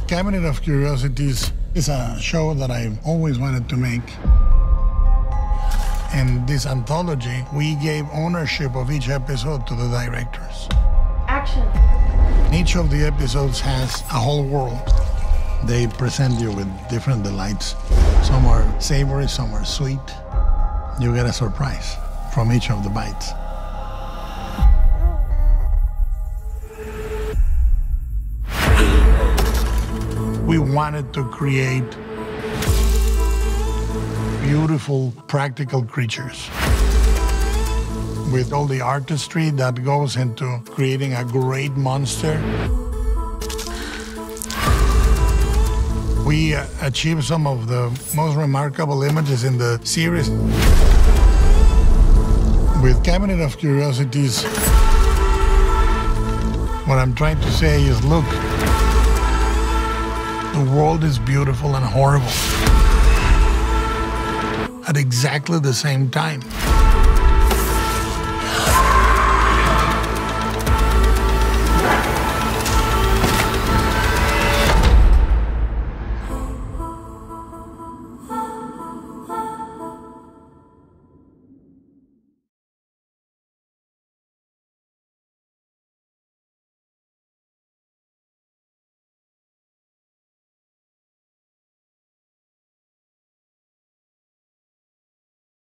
Cabinet of Curiosities is a show that I've always wanted to make. In this anthology, we gave ownership of each episode to the directors. Action. Each of the episodes has a whole world. They present you with different delights. Some are savory, some are sweet. You get a surprise from each of the bites. We wanted to create beautiful, practical creatures with all the artistry that goes into creating a great monster. We achieved some of the most remarkable images in the series. With Cabinet of Curiosities, what I'm trying to say is, look, the world is beautiful and horrible at exactly the same time.